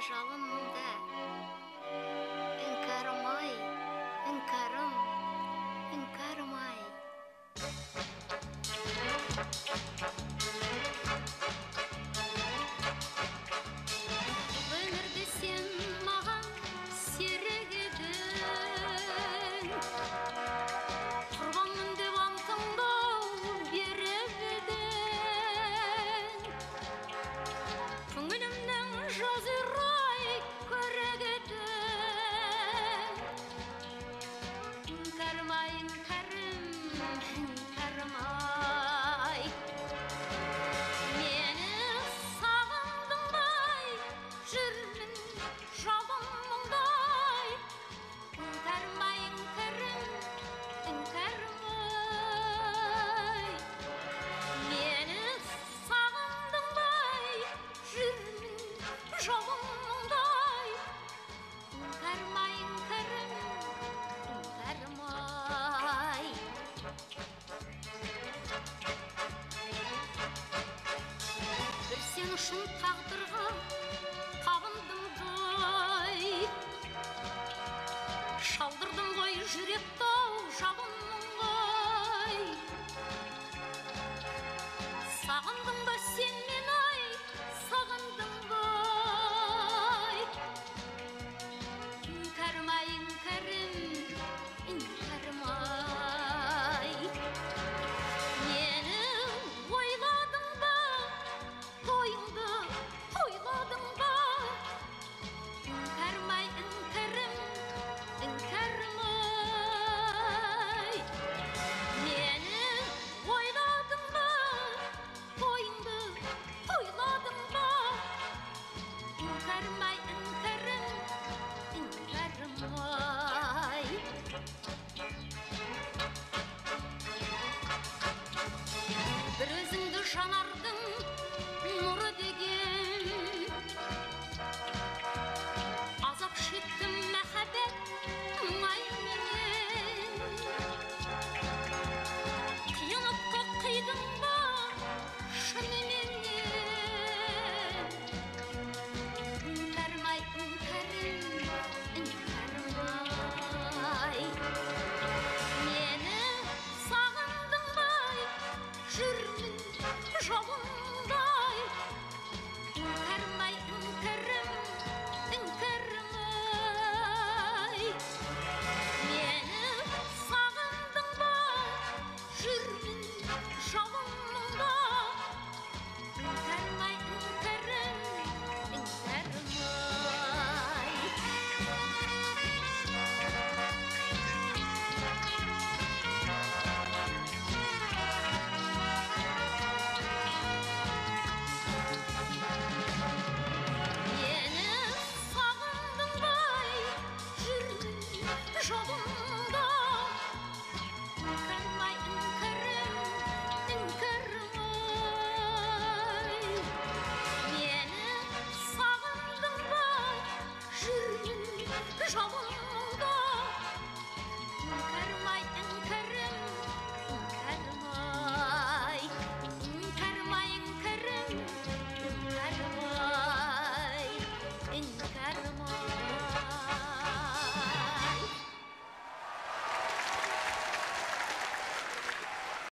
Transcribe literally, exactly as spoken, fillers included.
жалынымда іңкәрім-ай, іңкәрім, іңкәрім-ай. Өмірде сен маған серік едің, құрбанмын деп антыңды беріп едің. Көңілімнің жазирай көрік едің. Іңкәрім-ай, іңкәрім, іңкәрім-ай. Мені сағындыңдай, жүрмін жауымыңдай. Іңкәрім-ай, іңкәрім, іңкәрім-ай. Мені сағындыңдай, жүрмін жауымыңдай. Іңкәрім-ай, іңкәрім, іңкәрім-ай. Бір сен үшін тағдырға табындым-дай, шалдырдым ғой жүректі-ау жалыныңдай. Сағындың ба сен мені-ай, сағындың ғой. Іңкәрім-ай, іңкәрім, іңкәрім-ай. Мені ойладың ба, тойыңды тойладың ба. Іңкәрім-ай, іңкәрім, іңкәрім-ай. Мені ойладың ба, тойыңды тойладың ба. Іңкәрім-ай, іңкәрім, іңкәрім-ай. Бір өзіңді жанардың нұры деген, азап шеттім мәхәббет мұңайменен. Қиянатқа қидың ба шыныменен. Іңкәрім-ай, іңкәрім, іңкәрім-ай. Мені сағындың ба, жүрмін жауымдай. Іңкәрім-ай, іңкәрім, іңкәрім-ай. Мені сағындың ба, жүрмін жауымда. Іңкәрім-ай, іңкәрім, іңкәрім-ай. Мені сағындың ба, жүрмін жолым